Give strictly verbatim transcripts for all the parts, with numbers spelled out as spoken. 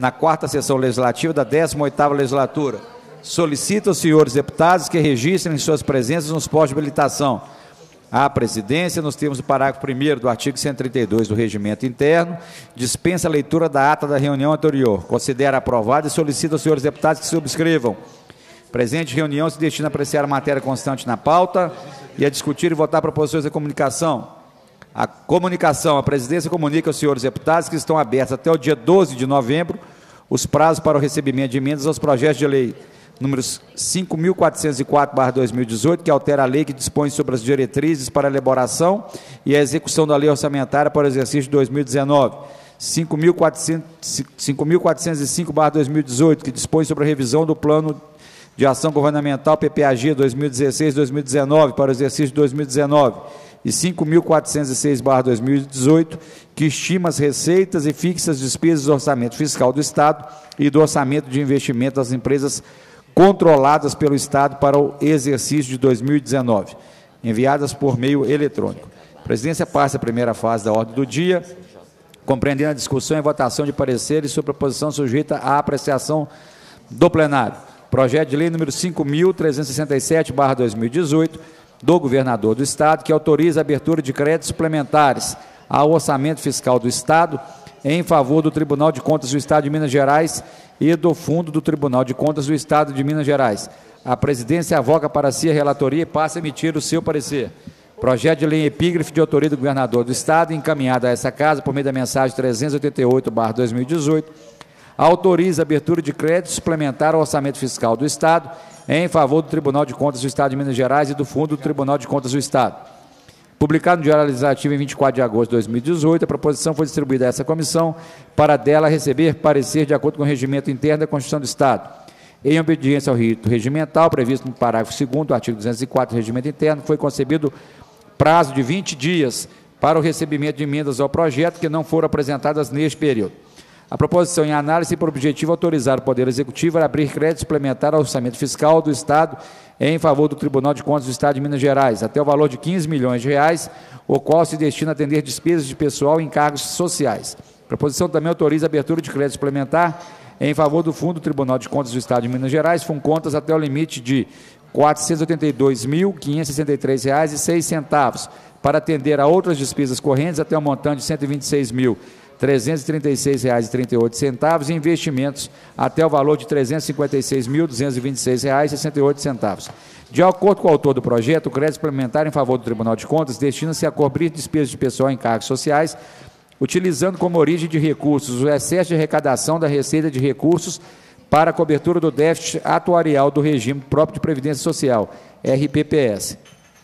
na quarta sessão legislativa da décima oitava legislatura. Solicito aos senhores deputados que registrem suas presenças nos postos de habilitação. A presidência, nos termos do parágrafo primeiro do artigo cento e trinta e dois do Regimento Interno, dispensa a leitura da ata da reunião anterior. Considera aprovada e solicita aos senhores deputados que subscrevam. Presente reunião se destina a apreciar a matéria constante na pauta e a discutir e votar proposições de comunicação. A comunicação, a presidência comunica aos senhores deputados que estão abertos até o dia doze de novembro os prazos para o recebimento de emendas aos projetos de lei números cinco mil quatrocentos e quatro barra dois mil e dezoito, que altera a lei que dispõe sobre as diretrizes para a elaboração e a execução da lei orçamentária para o exercício de dois mil e dezenove, cinco mil quatrocentos e cinco barra dois mil e dezoito, que dispõe sobre a revisão do plano de ação governamental P P A G dois mil e dezesseis a dois mil e dezenove para o exercício de dois mil e dezenove, e cinco mil quatrocentos e seis barra dois mil e dezoito, que estima as receitas e fixa as despesas do orçamento fiscal do Estado e do orçamento de investimento das empresas controladas pelo Estado para o exercício de dois mil e dezenove, enviadas por meio eletrônico. A presidência passa a primeira fase da ordem do dia, compreendendo a discussão e votação de pareceres sobre a posição sujeita à apreciação do plenário. Projeto de lei número cinco mil trezentos e sessenta e sete barra dois mil e dezoito, do governador do Estado, que autoriza a abertura de créditos suplementares ao orçamento fiscal do Estado em favor do Tribunal de Contas do Estado de Minas Gerais e do Fundo do Tribunal de Contas do Estado de Minas Gerais. A presidência avoca para si a relatoria e passa a emitir o seu parecer. Projeto de lei em epígrafe de autoria do governador do Estado, encaminhado a essa casa por meio da mensagem trezentos e oitenta e oito barra dois mil e dezoito, autoriza a abertura de crédito suplementar ao orçamento fiscal do Estado em favor do Tribunal de Contas do Estado de Minas Gerais e do Fundo do Tribunal de Contas do Estado. Publicado no Diário Legislativo em vinte e quatro de agosto de dois mil e dezoito, a proposição foi distribuída a essa comissão para dela receber parecer de acordo com o regimento interno da Constituição do Estado. Em obediência ao rito regimental previsto no parágrafo segundo do artigo duzentos e quatro do regimento interno, foi concedido prazo de vinte dias para o recebimento de emendas ao projeto que não foram apresentadas neste período. A proposição em análise tem por objetivo autorizar o Poder Executivo a abrir crédito suplementar ao orçamento fiscal do Estado em favor do Tribunal de Contas do Estado de Minas Gerais, até o valor de quinze milhões de reais, o qual se destina a atender despesas de pessoal e encargos sociais. A proposição também autoriza a abertura de crédito suplementar em favor do Fundo do Tribunal de Contas do Estado de Minas Gerais, Funcontas, até o limite de quatrocentos e oitenta e dois mil, quinhentos e sessenta e três reais e seis centavos, para atender a outras despesas correntes até o montante de cento e vinte e seis mil, trezentos e trinta e seis reais e trinta e oito centavos e investimentos até o valor de trezentos e cinquenta e seis mil, duzentos e vinte e seis reais e sessenta e oito centavos. De acordo com o autor do projeto, o crédito suplementar em favor do Tribunal de Contas destina-se a cobrir despesas de pessoal e encargos sociais, utilizando como origem de recursos o excesso de arrecadação da receita de recursos para a cobertura do déficit atuarial do regime próprio de Previdência Social, R P P S.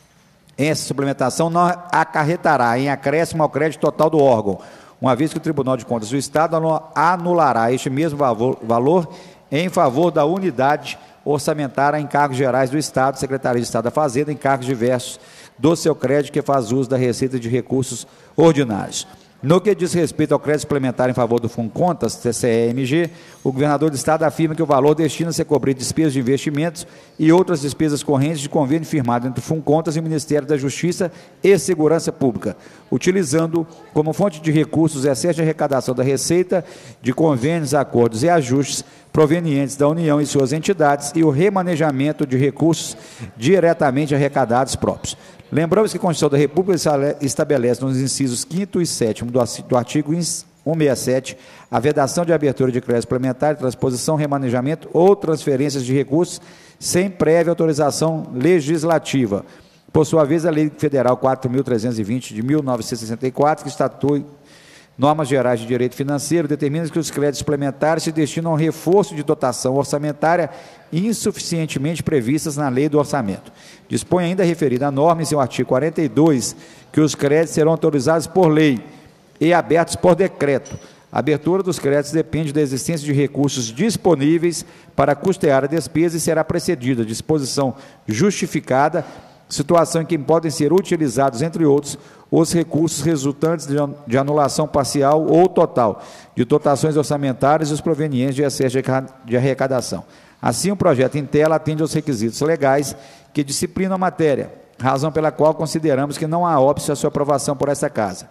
Essa suplementação não acarretará em acréscimo ao crédito total do órgão, uma vez que o Tribunal de Contas do Estado anulará este mesmo valor em favor da unidade orçamentária a encargos gerais do Estado, Secretaria de Estado da Fazenda, encargos diversos do seu crédito que faz uso da receita de recursos ordinários. No que diz respeito ao crédito suplementar em favor do Funcontas, T C E M G, o governador do Estado afirma que o valor destina-se a cobrir despesas de investimentos e outras despesas correntes de convênio firmado entre o Funcontas e o Ministério da Justiça e Segurança Pública, utilizando como fonte de recursos o excesso de arrecadação da receita de convênios, acordos e ajustes provenientes da União e suas entidades e o remanejamento de recursos diretamente arrecadados próprios. Lembramos que a Constituição da República estabelece nos incisos quinto e sétimo do artigo cento e sessenta e sete a vedação de abertura de crédito suplementar, transposição, remanejamento ou transferências de recursos sem prévia autorização legislativa. Por sua vez, a Lei Federal quatro mil trezentos e vinte de mil novecentos e sessenta e quatro, que estatui normas gerais de direito financeiro, determina que os créditos suplementares se destinam ao reforço de dotação orçamentária insuficientemente previstas na Lei do Orçamento. Dispõe ainda a referida norma, em seu artigo quarenta e dois, que os créditos serão autorizados por lei e abertos por decreto. A abertura dos créditos depende da existência de recursos disponíveis para custear a despesa e será precedida de disposição justificada, situação em que podem ser utilizados, entre outros, os recursos resultantes de anulação parcial ou total de dotações orçamentárias e os provenientes de excesso de arrecadação. Assim, o projeto em tela atende aos requisitos legais que disciplinam a matéria, razão pela qual consideramos que não há óbice a sua aprovação por essa Casa.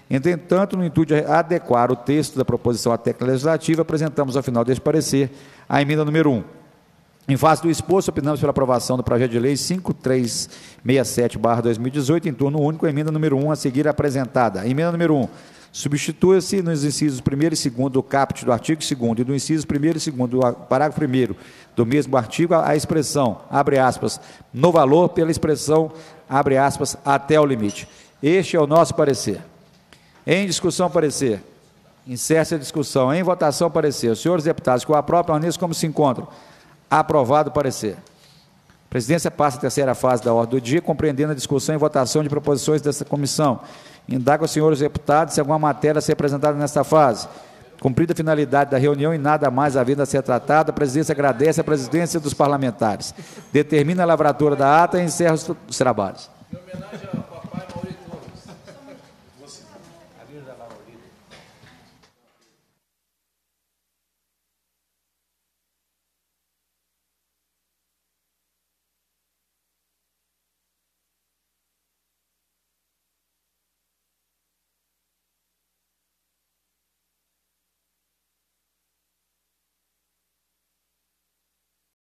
Entretanto, no intuito de adequar o texto da proposição à técnica legislativa, apresentamos ao final deste parecer a emenda número um. Em face do exposto, opinamos pela aprovação do projeto de lei cinco mil trezentos e sessenta e sete barra dois mil e dezoito, em turno único, a emenda número um a seguir apresentada. A emenda número um. Substitua-se nos incisos primeiro e segundo do caput do artigo segundo e do inciso primeiro e segundo do parágrafo primeiro do mesmo artigo a expressão, abre aspas, no valor, pela expressão, abre aspas, até o limite. Este é o nosso parecer. Em discussão, parecer. Encerra-se a discussão. Em votação, parecer. Os senhores deputados que o aprovam, permaneçam como se encontram. Aprovado o parecer. A presidência passa a terceira fase da ordem do dia, compreendendo a discussão e votação de proposições desta comissão. Indaga aos senhores deputados se alguma matéria a ser apresentada nesta fase. Cumprida a finalidade da reunião e nada mais havendo a ser tratado, a presidência agradece a presidência dos parlamentares. Determina a lavratura da ata e encerra os trabalhos.